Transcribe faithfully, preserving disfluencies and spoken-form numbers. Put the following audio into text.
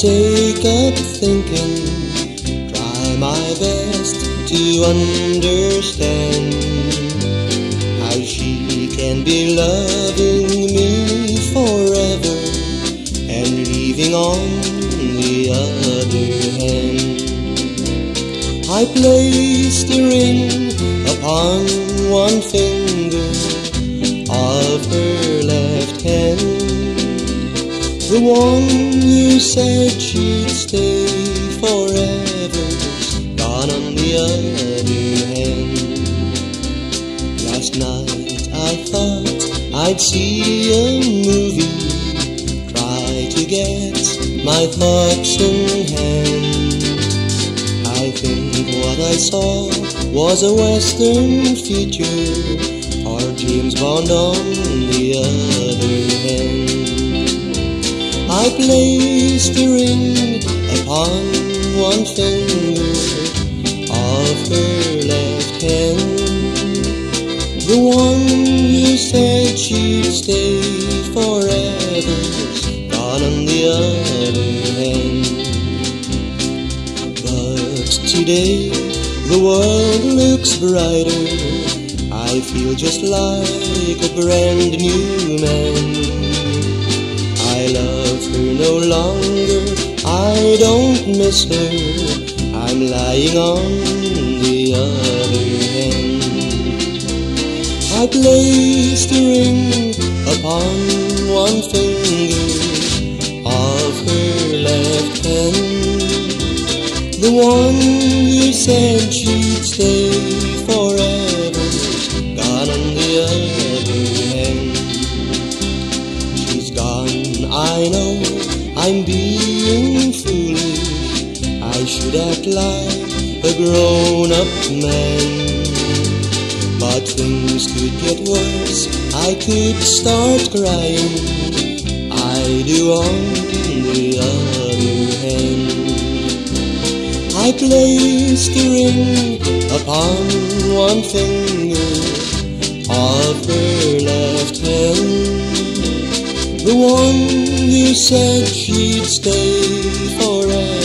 take up thinking, try my best to understand how she can be loving me forever and leaving on the other hand. I placed a ring upon one finger of her left hand, the one you said she'd stay forever's gone on the other hand. Last night I thought I'd see a movie, try to get my thoughts in hand. I think what I saw was a western feature, or James Bond on the other hand. I placed a ring upon one finger of her left hand, the one you said she'd stay forever's gone on the other hand. But today the world looks brighter, I feel just like a brand new man. I love her no longer, I don't miss her, I'm lying on the other hand. I placed a ring upon one finger of her left hand, the one you said she'd stay forever, gone on the other hand. She's gone, I know, I'm being foolish, I should act like a grown-up man. But things could get worse, I could start crying, I do on the other hand. I placed a ring upon one finger of her left hand, the one you said she'd stay forever.